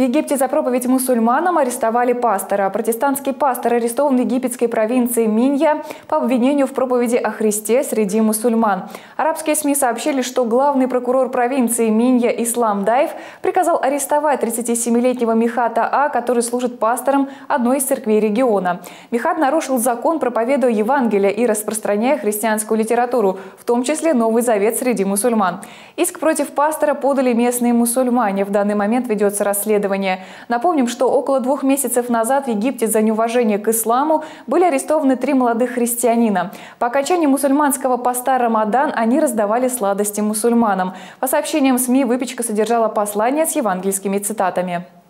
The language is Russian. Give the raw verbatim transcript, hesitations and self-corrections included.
Египте за проповедь мусульманам арестовали пастора. Протестантский пастор арестован в египетской провинции Минья по обвинению в проповеди о Христе среди мусульман. Арабские СМИ сообщили, что главный прокурор провинции Минья Ислам Даев приказал арестовать тридцатисемилетнего Михата А, который служит пастором одной из церквей региона. Михат нарушил закон, проповедуя Евангелие и распространяя христианскую литературу, в том числе Новый Завет среди мусульман. Иск против пастора подали местные мусульмане. В данный момент ведется расследование. Напомним, что около двух месяцев назад в Египте за неуважение к исламу были арестованы три молодых христианина. По окончании мусульманского поста Рамадан они раздавали сладости мусульманам. По сообщениям СМИ, выпечка содержала послания с евангельскими цитатами.